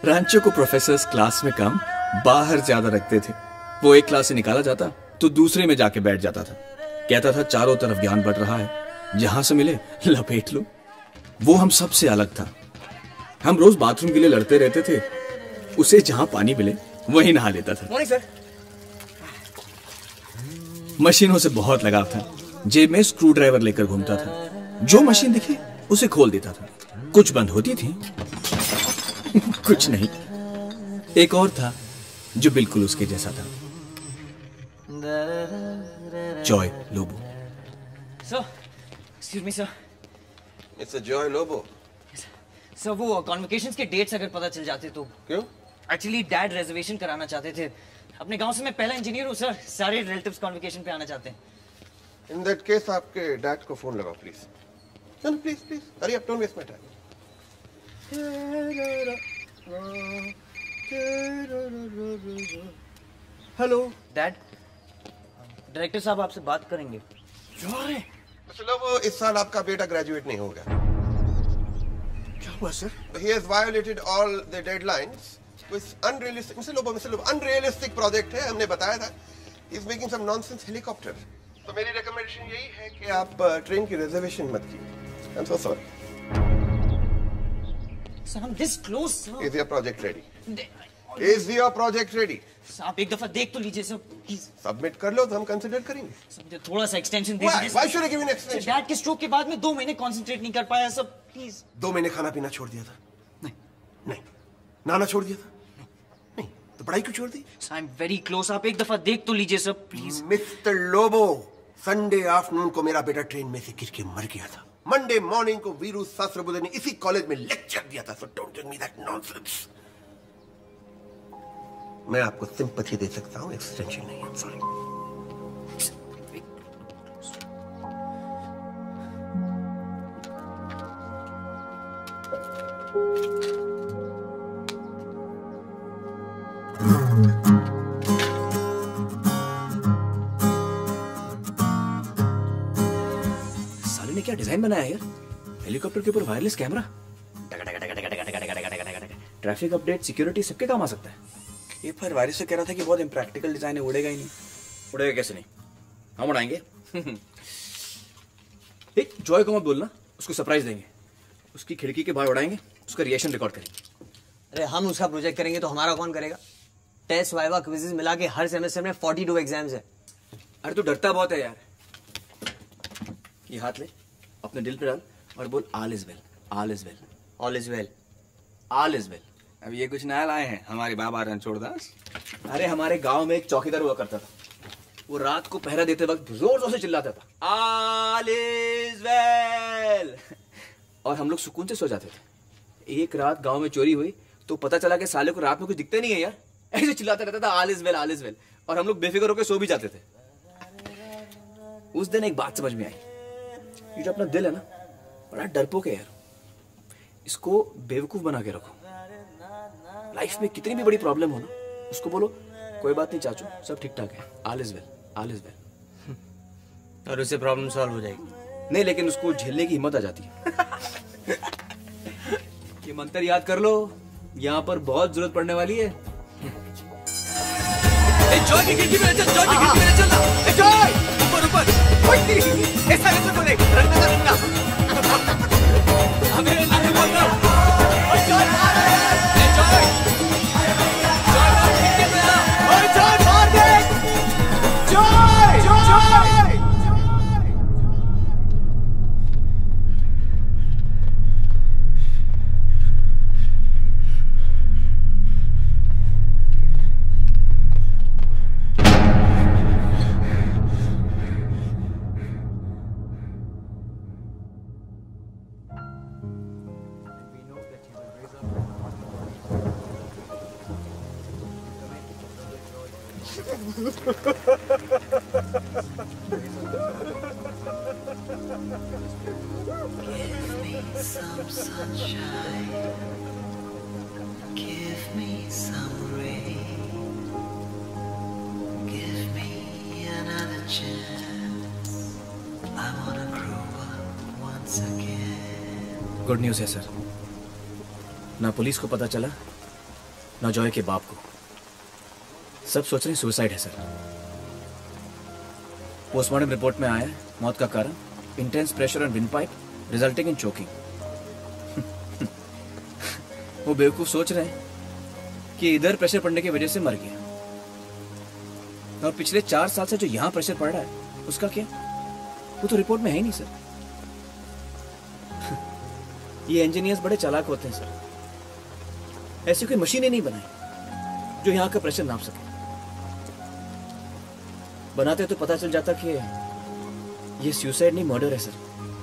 रांचो को professors class में कम बाहर ज्यादा रखते थे। वो एक क्लास से निकाला जाता तो दूसरे में जाके बैठ जाता था। कहता था चारों तरफ ज्ञान बढ़ रहा है, जहां से मिले लपेट लो। वो हम सबसे अलग था। हम रोज बाथरूम के लिए लड़ते रहते थे, उसे जहां पानी मिले वहीं नहा लेता था। Morning sir. मशीनों से बहुत लगाव था। जेब में स्क्रू ड्राइवर लेकर घूमता था। जो मशीन दिखे उसे खोल देता था। कुछ बंद होती थी कुछ नहीं। एक और था जो बिल्कुल उसके जैसा था, Joy Lobo. Sir, excuse me sir. It's Joy Lobo. Sir वो कॉन्वोकेशंस के डेट्स अगर पता चल जाते तो। क्यों? एक्चुअली डैड रिजर्वेशन कराना चाहते थे। अपने गांव से मैं पहला इंजीनियर हूँ सर, सारे रिलेटिव्स कॉन्वोकेशन पे आना चाहते हैं। इन दैट केस आपके डैड को फोन लगाओ प्लीज। चलो please please, hurry up, don't waste my time. Hello dad, director साहब आपसे बात करेंगे। मिस्टर लोबो, इस साल आपका बेटा ग्रेजुएट नहीं होगा। क्या हुआ sir? He has violated all the deadlines. कुछ unrealistic, mister Lobo, unrealistic project है, हमने बताया था। He is making some nonsense helicopter. तो मेरी रिकमेंडेशन यही है कि आप ट्रेन की रिजर्वेशन मत कीजिए। I'm so sorry. सर हम this close sir. Is your project ready? Is your project ready? आप एक दफा देख तो लीजिए सर प्लीज। सबमिट कर लो तो हम कंसिडर करेंगे। सर मुझे थोड़ा सा एक्सटेंशन दे Why? दीजिए। Why should I give you an extension? Dad के स्ट्रोक के बाद में 2 महीने कंसंट्रेट नहीं कर पाया सर, प्लीज। 2 महीने खाना पीना छोड़ दिया था? नहीं। नहीं। नाना छोड़ दिया था? नहीं। तो पढ़ाई क्यों छोड़ दी? आई एम वेरी क्लोज, आप एक दफा देख तो लीजिए sir please. Mister Lobo, Sunday afternoon को मेरा बेटा ट्रेन में से गिर के मर गया था। मंडे मॉर्निंग को वीरू सहस्त्रबुद्धे ने इसी कॉलेज में लेक्चर दिया था। So don't give me that nonsense. मैं आपको सिंपैथी दे सकता हूं, एक्सटेंशन नहीं। I'm sorry. साले ने क्या डिजाइन बनाया यार? हेलीकॉप्टर के ऊपर wireless camera, traffic update, security, सबके काम आ सकता है। ये पर वारिस से कह रहा था कि बहुत इम्प्रैक्टिकल डिजाइन है, उड़ेगा ही नहीं। उड़ेगा कैसे नहीं, हम उड़ाएंगे। एक जॉय को मत बोलना, उसको सरप्राइज देंगे। उसकी खिड़की के बाहर उड़ाएंगे, उसका रिएक्शन रिकॉर्ड करेंगे। अरे हम उसका प्रोजेक्ट करेंगे तो हमारा कौन करेगा? टेस्ट, वाइवा, क्विज़ेस मिला के हर सेमेस्टर में 42 एग्जाम्स है। अरे तू डरता बहुत है यार। ये हाथ ले, अपने दिल पे डाल और बोल all is well, all is well, all is well, all is well. अब ये कुछ नया लाए हैं हमारे बाबा रणछोड़दास। अरे हमारे गांव में एक चौकीदार हुआ करता था। वो रात को पहरा देते वक्त जोर जोर से चिल्लाता था ऑल इज वेल, और हम लोग सुकून से सो जाते थे। एक रात गांव में चोरी हुई तो पता चला कि साले को रात में कुछ दिखते नहीं है यार, ऐसे चिल्लाता रहता था all is well, all is well, और हम लोग बेफिक्र होकर सो भी जाते थे। उस दिन एक बात समझ में आई, ये जो अपना दिल है ना, बड़ा डरपोक है यार। इसको बेवकूफ बना के रखो। लाइफ में कितनी भी बड़ी प्रॉब्लम हो ना, उसको बोलो कोई बात नहीं चाचू, सब ठीक ठाक है, all is well, all is well, और उससे प्रॉब्लम सॉल्व हो जाएगी। नहीं, लेकिन उसको झेलने की हिम्मत आ जाती है। ये मंत्र याद कर लो, यहाँ पर बहुत जरूरत पड़ने वाली है। जॉय की खिड़की में चल, जॉय की खिड़की में चल, जॉय ऊपर ऊपर, ऐसा कैसे बोले, रंगा रंगा, हमें आगे बोल रहा हूँ, जॉय मार रहा है, जॉय, जॉय खिड़की में आ, जॉय मार दे, जॉय, जॉय। गुड न्यूज़ है सर, ना पुलिस को पता चला ना जॉय के बाप को। सब सोच रहे हैं सुसाइड है सर। पोस्टमार्टम रिपोर्ट में आया है मौत का कारण intense pressure on windpipe resulting in choking. वो बेवकूफ सोच रहे हैं कि इधर प्रेशर पड़ने की वजह से मर गया, और पिछले 4 साल से जो यहां प्रेशर पड़ रहा है उसका क्या? वो तो रिपोर्ट में है ही नहीं सर। ये इंजीनियर्स बड़े चालाक होते हैं सर। ऐसी कोई मशीनें नहीं बनाई जो यहां का प्रेशर नाप सके। बनाते तो पता चल जाता कि ये सुसाइड नहीं मर्डर है सर।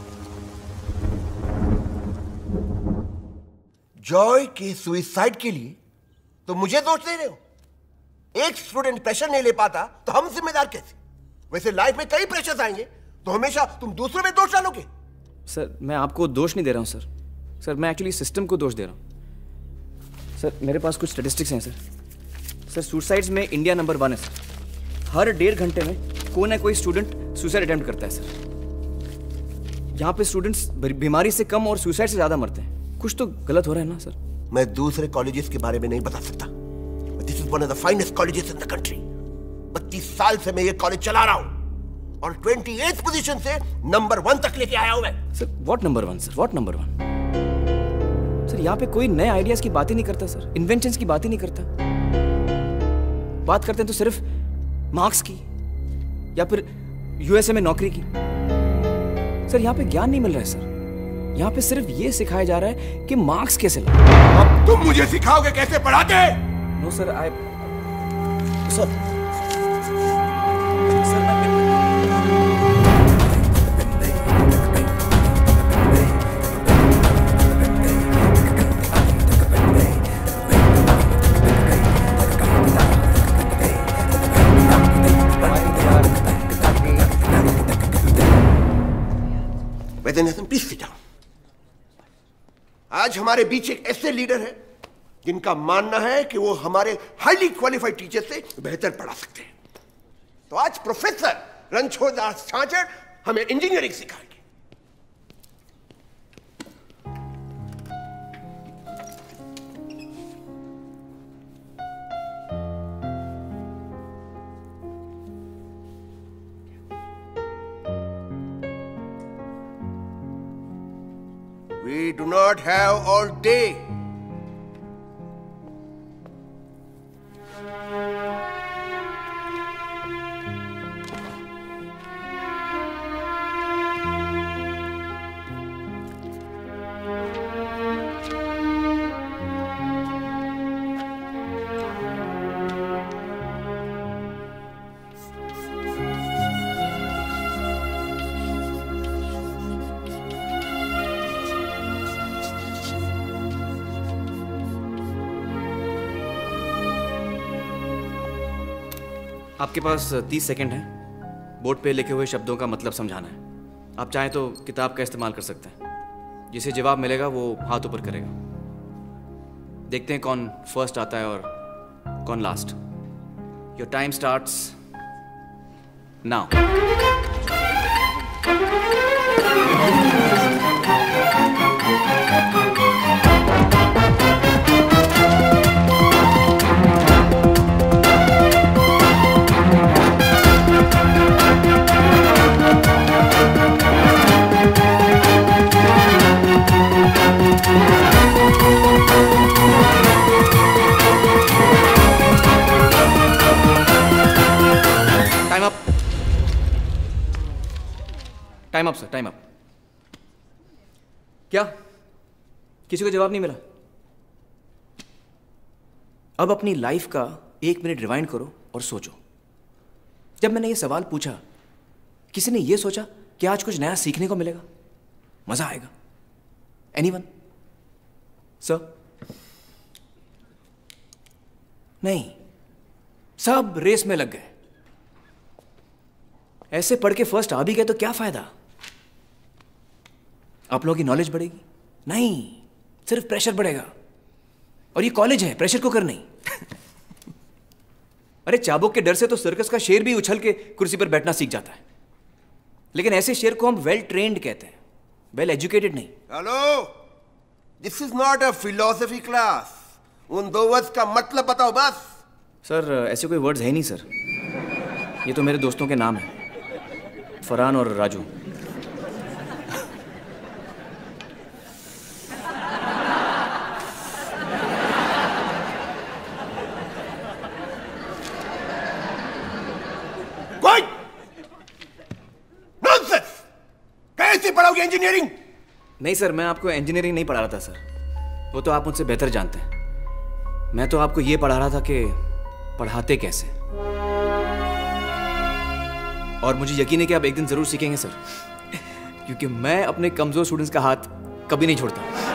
जॉय के सुसाइड के लिए तो मुझे दोष दे रहे हो? एक स्टूडेंट प्रेशर नहीं ले पाता तो हम जिम्मेदार कैसे? वैसे लाइफ में कई प्रेशर्स आएंगे तो हमेशा तुम दूसरों में दोष डालोगे। सर मैं आपको दोष नहीं दे रहा हूं सर। सर मैं एक्चुअली सिस्टम को दोष दे रहा हूं। सर मेरे पास कुछ स्टैटिस्टिक्स हैं सर। सर सुसाइड्स में इंडिया नंबर 1 है सर। हर 1.5 घंटे में कोई ना कोई स्टूडेंट सुसाइड अटेम्प्ट करता है सर। यहाँ पे स्टूडेंट्स बीमारी से कम और सुसाइड से ज्यादा मरते हैं। कुछ तो गलत हो रहा है ना सर? मैं दूसरे कॉलेजेस के बारे में नहीं बता सकता। This is one of the finest colleges in the country. 32 साल से मैं ये कॉलेज चला रहा हूं और 28th पोजीशन से नंबर 1 तक लेके आया हूं मैं। Sir what number 1 sir? What number 1? Sir यहाँ पे कोई नए आइडियाज की बात ही नहीं करता सर। इन्वेंशंस की बात ही नहीं करता। बात करते हैं तो सिर्फ मार्क्स की या फिर यूएसए में नौकरी की। सर यहाँ पे ज्ञान नहीं मिल रहा है सर। यहाँ पे सिर्फ ये सिखाया जा रहा है कि मार्क्स कैसे लाए। अब तुम मुझे सिखाओगे कैसे पढ़ाते? No sir sir please sit down. आज हमारे बीच एक ऐसे लीडर है जिनका मानना है कि वो हमारे हाईली क्वालिफाइड टीचर से बेहतर पढ़ा सकते हैं। तो आज प्रोफेसर रणछोड़ दास छाछड़ हमें इंजीनियरिंग सिखाएंगे। We do not have all day. आपके पास 30 सेकंड है बोर्ड पे लिखे हुए शब्दों का मतलब समझाना है। आप चाहें तो किताब का इस्तेमाल कर सकते हैं। जिसे जवाब मिलेगा वो हाथ ऊपर करेगा। देखते हैं कौन फर्स्ट आता है और कौन last. Your time starts now. Time up sir, time up. क्या किसी को जवाब नहीं मिला? अब अपनी लाइफ का 1 मिनट रिवाइंड करो और सोचो। जब मैंने ये सवाल पूछा किसी ने ये सोचा कि आज कुछ नया सीखने को मिलेगा, मजा आएगा? एनीवन? सर? नहीं, सब रेस में लग गए। ऐसे पढ़ के फर्स्ट आ भी गए तो क्या फायदा? आप लोगों की नॉलेज बढ़ेगी? नहीं, सिर्फ प्रेशर बढ़ेगा। और ये कॉलेज है, प्रेशर कुकर नहीं। अरे चाबुक के डर से तो सर्कस का शेर भी उछल के कुर्सी पर बैठना सीख जाता है। लेकिन ऐसे शेर को हम वेल ट्रेन्ड कहते हैं, वेल एजुकेटेड नहीं। Hello, this is not a philosophy class. उन 2 वर्ड्स का मतलब बताओ बस। सर ऐसे कोई वर्ड्स है नहीं सर, ये तो मेरे दोस्तों के नाम है, फरहान और राजू। कोई नॉनसेंस! कैसे पढ़ाओगे इंजीनियरिंग? नहीं सर, मैं आपको इंजीनियरिंग नहीं पढ़ा रहा था सर, वो तो आप मुझसे बेहतर जानते हैं। मैं तो आपको ये पढ़ा रहा था कि पढ़ाते कैसे, और मुझे यकीन है कि आप एक दिन जरूर सीखेंगे सर, क्योंकि मैं अपने कमजोर स्टूडेंट्स का हाथ कभी नहीं छोड़ता।